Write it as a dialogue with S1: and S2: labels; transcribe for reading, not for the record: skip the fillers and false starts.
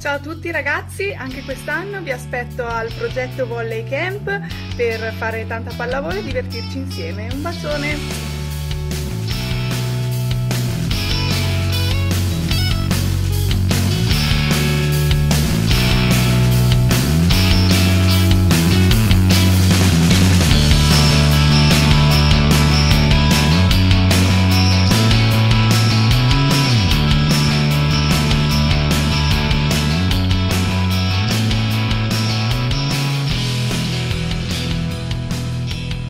S1: Ciao a tutti ragazzi, anche quest'anno vi aspetto al progetto Volley Camp per fare tanta pallavolo e divertirci insieme. Un bacione!